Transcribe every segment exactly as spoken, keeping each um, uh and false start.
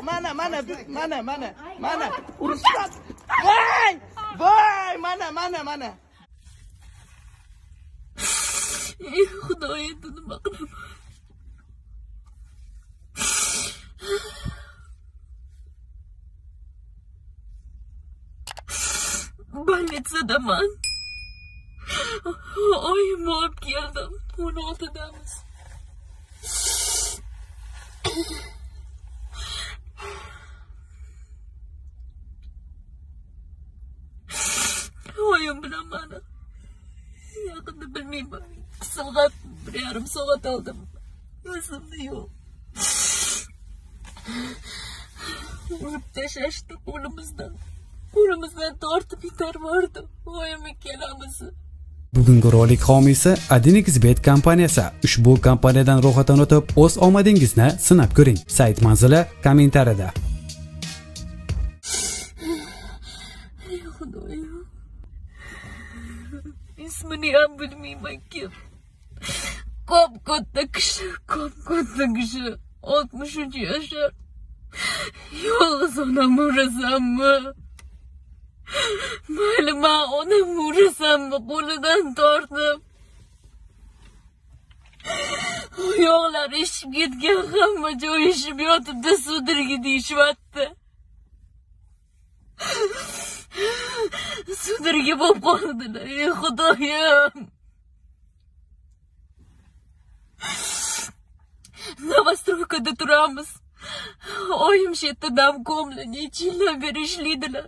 mana mana mana mana mana urushgan. Voy! Voy, mana mana mana. Ey Xudoyim, nima qilaman? Bolnitsadaman. Oyim olib keldim. o'n oltidamiz. Oyim bilan mana yaqinda bilmayman. Soat bir yarim soat oldim. O'zimda yo'q. Urib tashlashdi qo'limizdan. Qo'limizdan tortib yubordi. Oyim ikkalamiz. Bugungi rolik homiysi Adinix Bet kompaniyasi. Ushbu kompaniyadan ro'yxatdan o'tib, o'z omadingizni sinab ko'ring. Sayt manzili kommentariyada. İsmini ham bilmayman kim. Ko'p katta kishi, ko'p katta kishi. oltmish uch yashar. Yolg'iz onam urasammi? Mayli, men onam urasammi? Qo'lidan tortib. Oyoqlari ishib ketgan, hamma joyi ishib yotibdi, sudirgi deyishyapti. Sudirgi bo'lib qoldilar. Ey Xudoyim. Novostroykada turamiz. Oyim shu yerda dam ko'mli necha yildan beri ishlaydilar.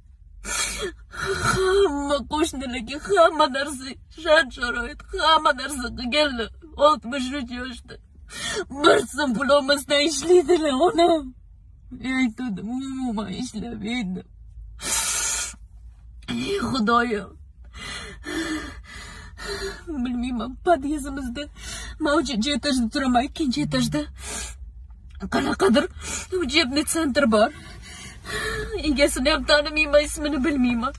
Hamma qo'shnilarga hamma narsa, shart-sharoit, hamma narsa qilganlar. oltmish uch yoshda. Bir so'm pul olmasdan ishlaydilar onam. Aytdim, umuman ishlamaydi. Ey Xudoyim. Bilmayman, podyezdimizda men uchinchi etajda turaman, ikkinchi etajda qanaqadir учебный sentr bor. Egasini ham tanimayman, ismini bilmayman.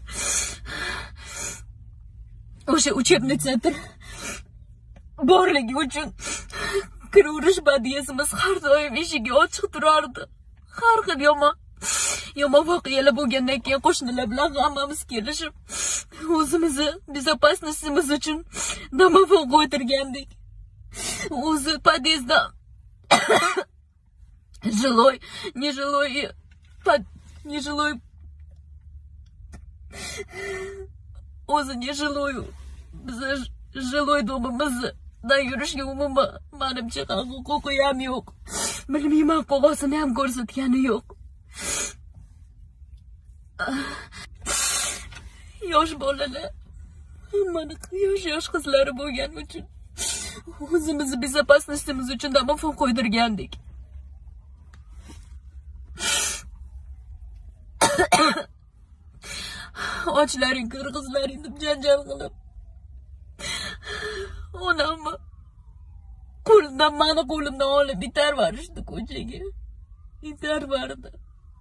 O'sha учебный sentr borligi uchun kiraverish podyezimiz har doim eshigi ochiq turardi. Har xil yomon yomon voqealar bo'lgandan keyin qo'shnilar bilan hammamiz kelishib o'zimizni безопасностimiz uchun domofon qo'ydirgandik. O'zi podyezdda жилой, нежилой, под нежилой o'zi neжилой biz жилой domimizda yurishga umuman menimcha huquqi ham yo'q. Bilmayman, qog'ozini ham ko'rsatgani yo'q. Yosh bolalar, mana yosh yosh qizlari bo'lgani uchun o'zimizni безопасностimiz uchun domofon qo'ydirgandik. Ochlaring, qirg'izlaring deb janjal qilib, onamni qo'limdan, mani qo'limdan olib itar borishdi ko'chaga. Itar bordi.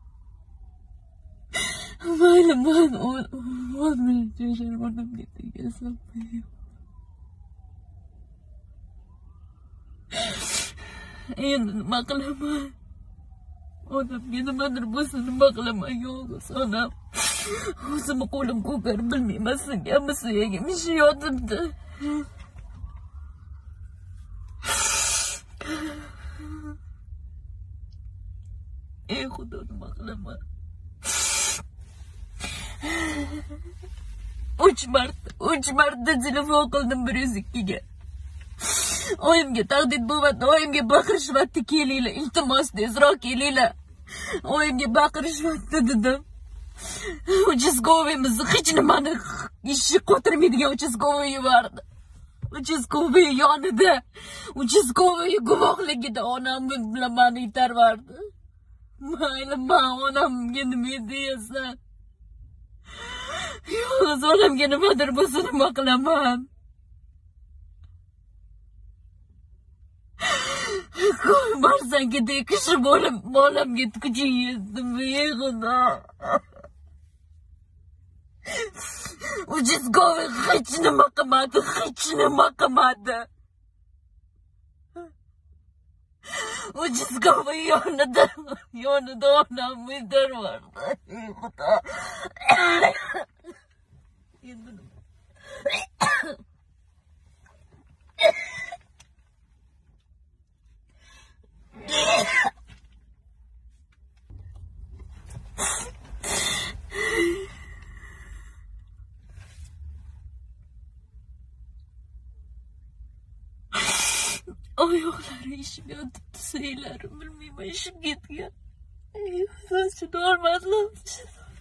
Mayli, men oltmish yashar onamga tegasam. Endi nima qilaman? Onamga nimadir bo'lsa nima qilaman? Yolg'iz onam. O'zimni qo'lim ko'karib bilmayman, singanmi, suyagim yotibdi. Ey Xudo, nima qilaman? uch marta, uch marta telefon qildim bir yuz ikkiga. Oyimga tahdid bo'lyapti, oyimga baqirishyapti, kelinglar, iltimos, tezroq kelinglar. Oyimga baqirishyapti dedim. Uchastkavoyimizni hech nimani ishi qo'tirmaydigan uchastkovoy yubordi. Uchastkovoy yonida, uchastkovoy guvohligida onam bilan meni itarvardi. Mayli, men onamga nima deyapsan? Yolg'iz onamga nimadir bo'lsa nima qilaman? Qo'y barsangidek kishi bo'lib, bolamga kuching yetdimi, ey Xudo? Uchastkovoy hech nima qilmadi, hech nima qilmadi. ucuz kafayı yonada, yonada ona müdür vardı. Kuda. Ayakları işim yatıptı söylerim bilmeyeyim işim gitken. Saçı olmazlamış.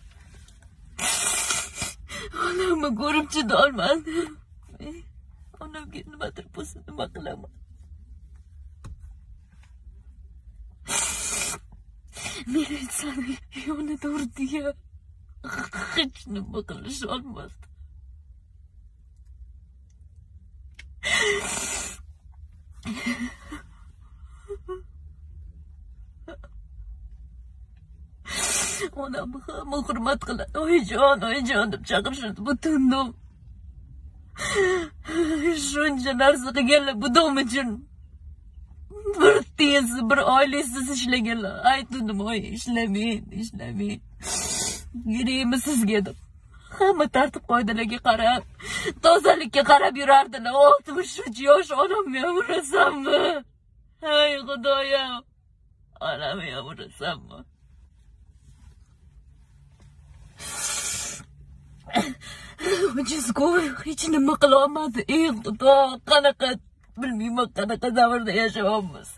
Anamı görümçü de olmaz. Anam kendime tırpısını bakılama. Bir insan yonu dur diye hiç ne bakılış olmaz. Onamı hamı hurmat kılan. Oy can, oy can deb chaqirishdi butundim. Shuncha narsaga kelib budum uchun bir tiyinsiz, bir oilasiz ishlaganlar. Aytdim, oy ishlamayın, ishlamayın. Yuraymi sizga deb. Hamma tartib qoidalarga qarab, tozalikka qarab yurardilar. oltmish uch yosh onamga urasammi? Hay Xudoyim. Onamga urasammi? Ucuzku hech nima qilolmadi. Ey Xudo, qanaqa bilmayman, qanaqa davrda yashayapmiz.